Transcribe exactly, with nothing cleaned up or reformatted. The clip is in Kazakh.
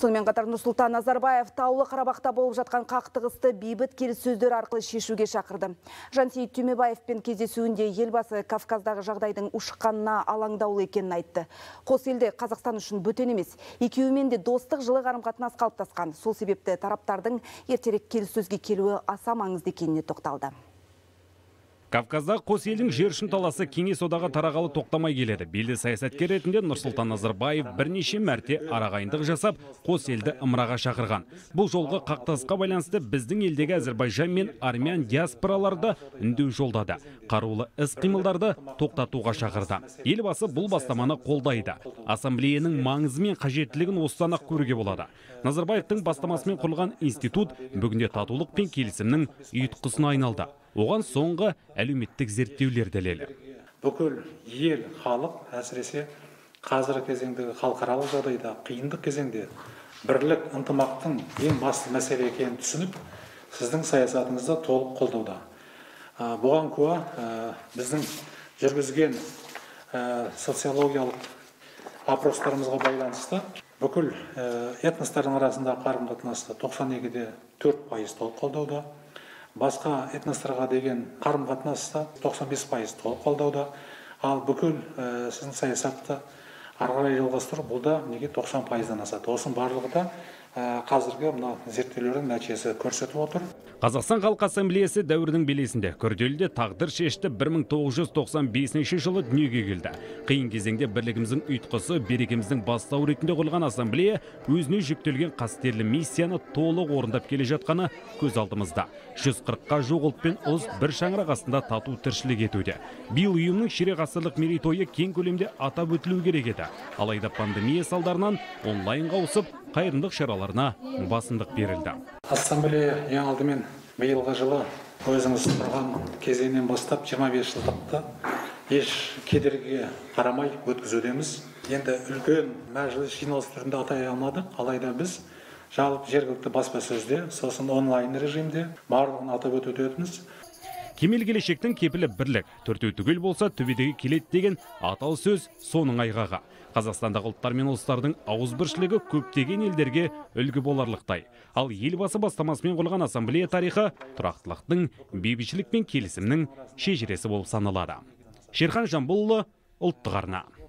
Сонымен қатар Нұрсұлтан Назарбаев Таулы Қарабақта болып жатқан қақтығысты бейбіт келіссөздер арқылы шешуге шақырды. Жансейіт Түймебаевпен кездесуінде елбасы Кавказдағы жағдайдың ушыққанына алаңдаулы екенін айтты. Қос елде Қазақстан үшін бөтен емес, екеуімен де достық жылы қарым-қатынас қалыптасқан. Сол себепті тараптардың ертерек келіссөзге келуі аса маңызды екеніне тоқталды. Кавказда қос елдің жер үшін таласы кеңес одағы тарағалы тоқтамай келеді. Белді саясаткер ретінде Нұрсұлтан Назарбаев бірнеше мәрте арағайындық жасап, қос елді ымыраға шақырған. Бұл жолғы қақтығысқа байланысты біздің елдегі Әзербайжан мен Армян диаспораларды үндеу жолдады. Қарулы іс-қимылдарды тоқтатуға шақырды. Елбасы бұл бастаманы қолдайды. Ассамблеяның маңызы мен қажеттілігін осыдан ақ көруге болады. Назарбаевтың бастамасымен құрылған институт бүгінде татулық пен келісімнің ұйытқысына айналды. Оған соңғы әлеуметтік зерттеулер дәлелі. Бүкіл ел, халық, әсіресе қазіргі кезеңдегі халықаралық жағдайда, қиындық кезеңде бірлік, ынтымақтың ең басты мәселе екенін түсініп, сіздің саясатыңызды толық қолдауда. Бұған куә біздің жүргізген социологиялық опростарымызға байланысты бүкіл этностардың арасындағы қарым-қатынасты тоқсан екіде төрт пайыз толық қолдауда. Басқа этностарға деген қарым-қатынаста тоқсан бес пайыз толық қолдауда. Ал бүкіл сіздің саясатты ары қарай жалғастыру бұл да неге тоқсан пайыздан асады. Осының барлығы да қазіргі мына зерттеулердің нәтижесі көрсетіп отыр. Қазақстан Халқы Ассамблеясы дәуірінің белесінде күрделі тағдыр шешті бір мың тоғыз жүз тоқсан бесінші жылы дүниеге келді. Қиын кезеңде бірлігіміздің ұйытқысы, берекеміздің бастауы ретінде құрылған ассамблея өзіне жүктелген қастерлі миссияны толық орындап келе жатқаны көз алдымызда. жүз қырыққа жуық ұлт пен ұлыс бір шаңырақ астында тату тіршілік етуде. Биыл ұйымның ширек ғасырлық мерейтойы кең көлемде атап өтілу керек еді. Алайда пандемия салдарынан онлайнға ауысып, қайырымдылық шараларына басымдық берілді. Ассамблея ең алдымен биылғы жылы өзіңіз тұрған кезеңнен бастап жиырма бес жылдықты еш кедергіге қарамай өткізудеміз. Енді үлкен мәжіліс жиналыс түрінде атай алмадық, алайда біз жалпы жергілікті баспасөзде, сосын онлайн режимде барлығын атап өтудеміз. Кемел келешектің кепілі бірлік, төртеу түгел болса төбедегі келеді деген атал сөз соның айғағы. Қазақстандағы ұлттар мен ұлыстардың ауызбіршілігі көптеген елдерге үлгі боларлықтай. Ал елбасы бастамасымен құрылған ассамблея тарихы тұрақтылықтың, бейбітшілік пен келісімнің шежіресі болып саналады. Шерхан Жамбылұлы, ұлттық арна.